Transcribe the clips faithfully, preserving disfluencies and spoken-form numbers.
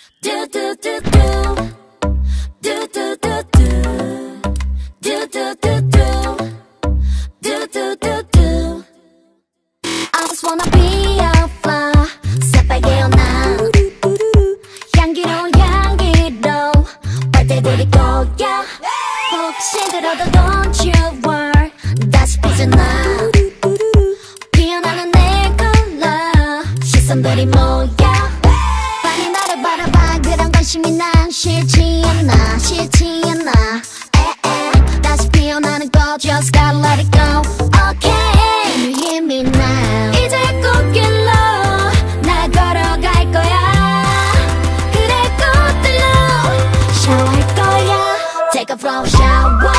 do do do do do do do do do do do do do do do. I just wanna be a flower 새빨개 연한 향기로운 향기로 빨대들이 거야. 혹시 들어도 don't you worry 다시 삐져나 피어나는 내 컬러 시선들이 모여 빨리 나를 바라봐. 그런 관심이 난 싫지 않아 싫지 않아 에에 다시 피어나는 거 just gotta let it go. Okay can you hear me now. 이제 꽃길로 나 걸어갈 거야. 그래 꽃들로 샤워할 거야. Take a flower shower.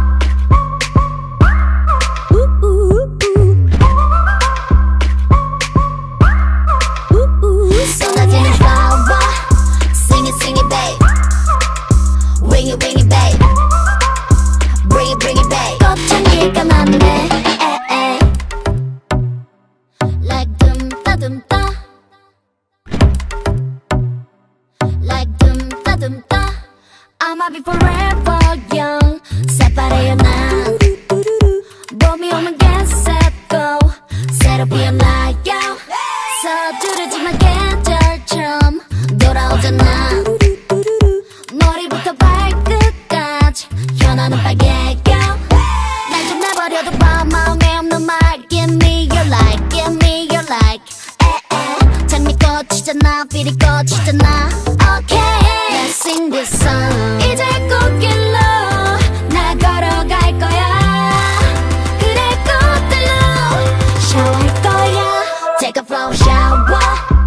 쏟아지는 flower. Sing it, sing it, babe. Ring it, ring it, babe. Bring it, bring it, babe. 꽃향기가 나네. 에에. Like dum da dum da. Like dum da dum da. I'ma be forever young. 새빨개요 난. 봄이 오면 get set go. 새로 피어나요. 서두르지만 계절처럼 돌아오잖아. 머리부터 발끝까지 현아는 빨개요. 날 좀 내버려도 봐. 마음에 없는 말 give me your like give me your like 에에 장미꽃이잖아 피리 꽃이잖아. Okay let's sing this song. 이제 꽃길로 나 걸어갈 거야. 그래 꽃들로 샤워할 거야. Take a flower shower.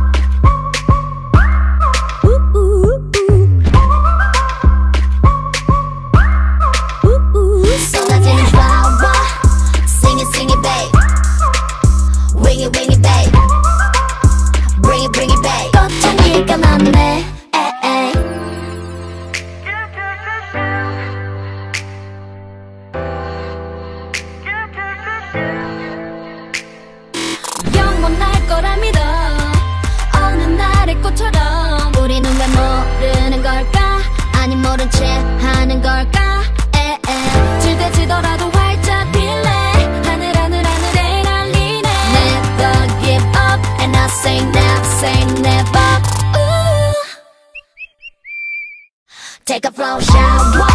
쏟아지는 flower. Sing it, sing it, babe. Ring it, ring it, babe. Bring it, bring it, babe. 꽃향기가 나네. 에에. 영원할 거라 믿어. 어느 날의 꽃처럼. 우리는 왜 모르는 걸까? 아니 모른 채 하는 걸까? 에에. 질대지더라도 활짝 필래. 하늘 하늘 하늘에 날리네. Never give up and I say never say never. Ooh. Take a flower shower.